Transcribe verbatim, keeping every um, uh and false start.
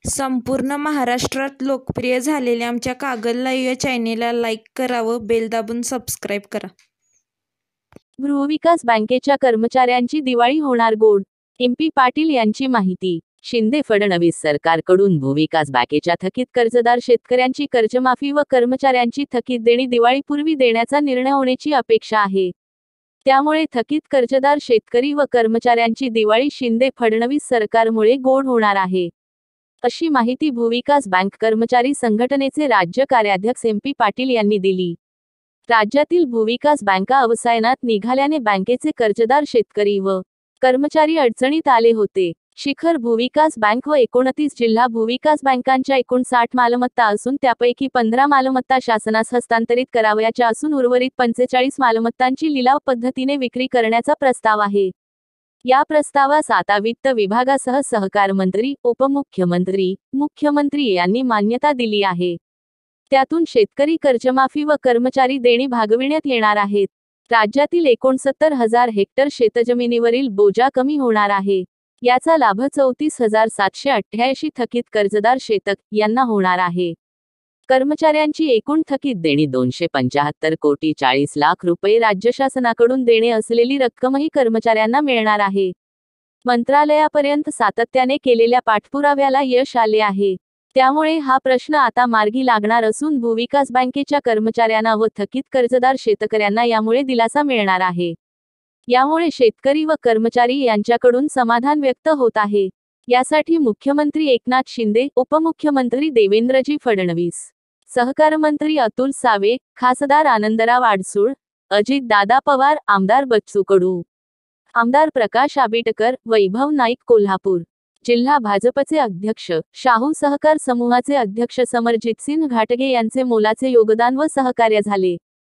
संपूर्ण महाराष्ट्रात लोकप्रिय झालेल्या आमच्या कागल लाईव्ह या चॅनेलला लाईक करा व बेल दाबून सबस्क्राईब करा. भूविकास बँकेच्या कर्मचाऱ्यांची दिवाळी होणार गोड, एमपी पाटील यांची माहिती. शिंदे फडणवीस सरकारकडून भूविकास बँकेच्या थकीत कर्जदार शेतकऱ्यांची कर्जमाफी व कर्मचाऱ्यांची थकीत देणी दिवाळीपूर्वी देण्याचा निर्णय होण्याची अपेक्षा आहे. त्यामुळे थकीत कर्जदार शेतकरी व कर्मचाऱ्यांची दिवाळी शिंदे फडणवीस सरकारमुळे गोड होणार आहे, अशी माहिती भूविकास बँक कर्मचारी संघटनेचे राज्य कार्याध्यक्ष एमपी पाटील यांनी दिली. राज्यातील भूविकास बँका अवसायनात निघाल्याने बँकेचे कर्जदार शेतकरी व कर्मचारी अडचणीत आले होते. शिखर भूविकास बँक व एकोणतीस जिल्हा भूविकास बँकांच्या एकूण साठ मालमत्ता असून त्यापैकी पंधरा मालमत्ता शासनास हस्तांतरित करावयाच्या असून उर्वरित पंचेचाळीस मालमत्तांची लिलाव पद्धतीने विक्री करण्याचा प्रस्ताव आहे. या प्रस्तावास आता वित्त विभागासह सहकार मंत्री, उपमुख्यमंत्री, मुख्यमंत्री यांनी मान्यता दिली आहे. त्यातून शेतकरी कर्जमाफी व कर्मचारी देणी भागविण्यात येणार आहेत. राज्यातील एकोणसत्तर हजार हेक्टर शेतजमिनीवरील बोजा कमी होणार आहे. याचा लाभ चौतीस हजार सातशे अठ्ठ्याऐंशी थकीत कर्जदार शेतक यांना होणार आहे. कर्मचाऱ्यांची एकूण थकीत देणी दोनशे पंचाहत्तर कोटी चाळीस लाख रुपये राज्य शासनाकडून देणे असलेली रक्कमही कर्मचाऱ्यांना मिळणार आहे. मंत्रालयापर्यंत सातत्याने केलेल्या पाठपुराव्याला यश आले आहे. त्यामुळे हा प्रश्न आता मार्गी लागणार असून भूविकास बँकेच्या कर्मचाऱ्यांना व थकीत कर्जदार शेतकऱ्यांना यामुळे दिलासा मिळणार आहे. यामुळे शेतकरी व कर्मचारी यांच्याकडून समाधान व्यक्त होत आहे. यासाठी मुख्यमंत्री एकनाथ शिंदे, उपमुख्यमंत्री देवेंद्रजी फडणवीस, सहकार मंत्री अतुल सावे, खासदार आनंदराव अडसूळ, अजित दादा पवार, आमदार बच्चू कडू, आमदार प्रकाश आबिटकर, वैभव नाईक कोल्हापूर, जिल्हा भाजपचे अध्यक्ष, शाहू सहकार समूहाचे अध्यक्ष समरजितसिंह घाटगे यांचे मोलाचे योगदान व सहकार्य झाले.